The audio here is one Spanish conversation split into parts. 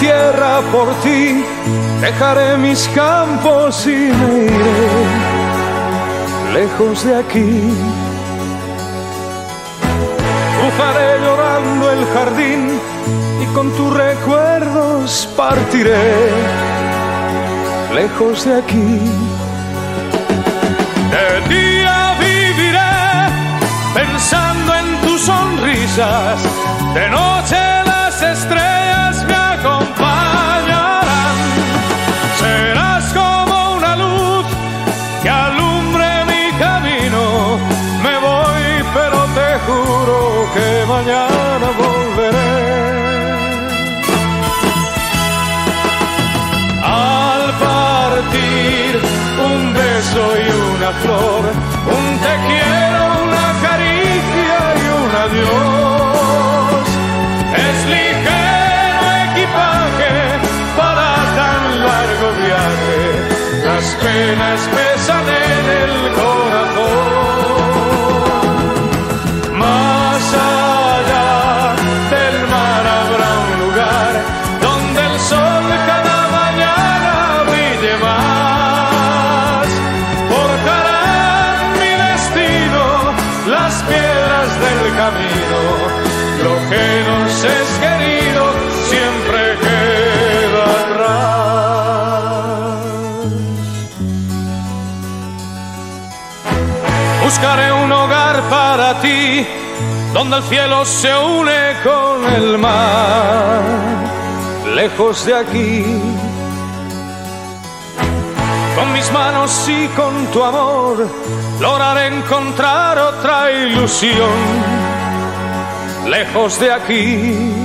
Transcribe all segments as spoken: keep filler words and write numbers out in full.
tierra por ti, dejaré mis campos y me iré lejos de aquí. Cruzaré llorando el jardín y con tus recuerdos partiré lejos de aquí. De día viviré pensando en tus sonrisas, de noche las estrellas me acompañarán. Serás como una luz que alumbre mi camino. Me voy, pero te juro que mañana volveré. Al partir, un beso y una flor, un te quiero, una caricia y un adiós. Es ligero equipaje para tan largo viaje, las penas pesan en el corazón. Más allá del mar habrá un lugar donde el sol cada mañana brille más. Forjarán mi destino las piedras del camino, lo que nos es querido siempre queda atrás. Buscaré un hogar para ti, donde el cielo se une con el mar, lejos de aquí. Con mis manos y con tu amor lograré encontrar otra ilusión, lejos de aquí.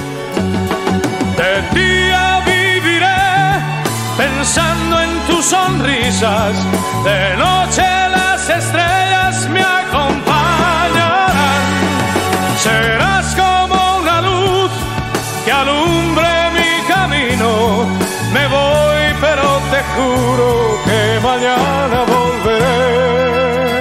De día viviré pensando en tus sonrisas, de noche las estrellas me acompañarán. Serás como una luz que alumbre mi camino. Me voy, pero te juro que mañana volveré.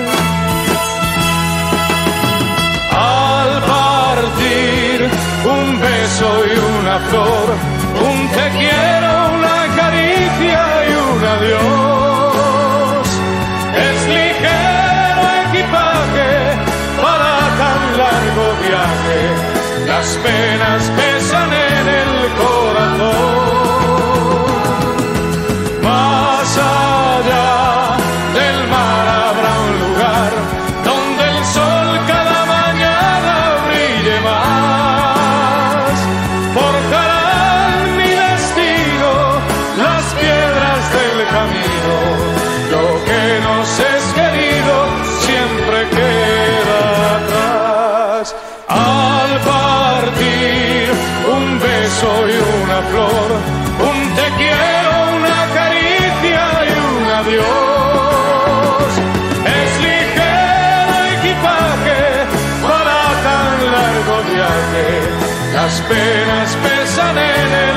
Al partir, un beso y una flor, un te quiero, una caricia y un adiós. Es ligero equipaje para tan largo viaje, las penas pesan en el corazón. Más allá del mar habrá un lugar donde el sol cada mañana brille más. Forjarán mi destino las piedras del camino, lo que nos es querido siempre queda atrás. Al partir, un beso y una flor, un te quiero, una caricia y un adiós. Es ligero equipaje para tan largo viaje, las penas pesan en el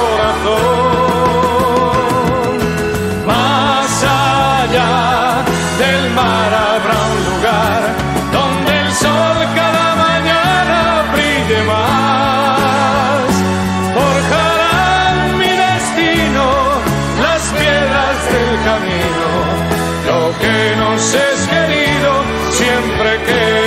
corazón. Más allá del mar habrá un lugar donde el sol cada mañana brille más. Forjarán mi destino las piedras del camino, lo que nos es querido siempre queda